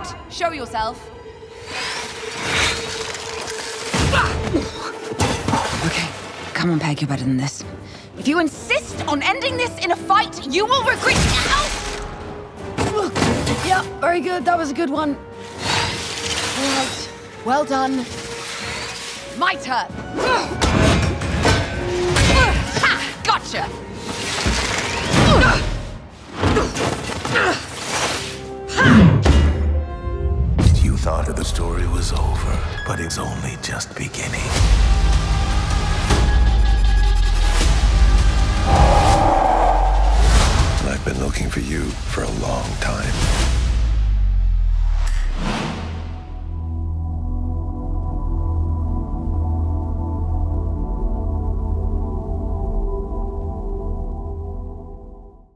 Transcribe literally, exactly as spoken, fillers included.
right, show yourself. Okay, come on, Peg, you're better than this. If you insist on ending this in a fight, you will regret it. Yeah, very good. That was a good one. All right, well done. My turn. Ha! Gotcha. You thought the story was over, but it's only just beginning.